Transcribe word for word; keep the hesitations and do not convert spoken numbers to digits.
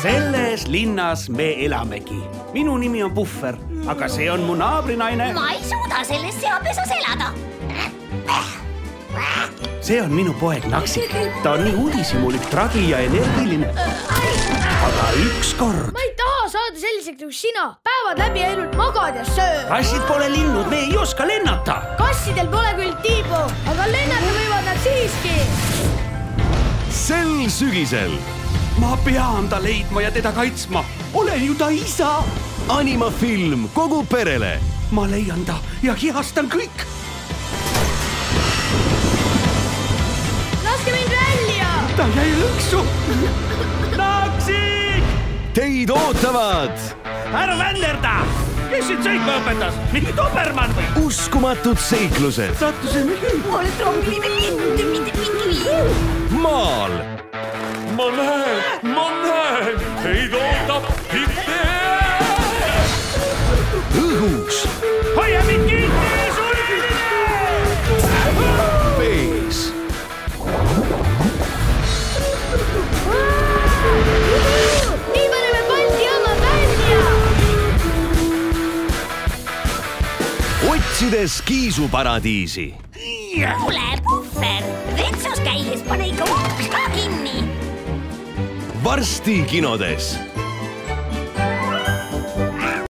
selles linnas me elamegi. Minu nimi on Puhver, aga see on mu naabrinaine. Ma ei suuda selles seapesas elada. See on minu poeg Naksik. Ta on nii uudishimulik, tragi ja energiline. Aga ükskord... Ma ei taha saada selliseks nagu sina. Päevad läbi ainult magad ja söö. Kassid pole linnud, me ei oska lennata. Kassidel pole küll tiibu, aga lennata võivad nad siiski. Sel sügisel. Ma pean ta leidma ja teda kaitsma. Olen ju ta isa. Animafilm kogu perele. Ma leian ta ja hihastan kõik. Laske mind välja! Ta jäi lõksu. Naksik! Teid ootavad Ära vännerda! Kes sind sõitma õpetas? Mingi Dobermann või? uskumatud seiklused Sattusime küll. Oled trommiline mind, mitte mingi. maal. Ma näen, ma näen, teid ootab hippe. Õhus. Hoia mind kinni, suliline! Vees. Nii paneme Balti jaama välja! Otsides kiisuparadiisi. Kuule, Puhver, vetsus käies pane ikka uks ka kinni. Varsti kinodes.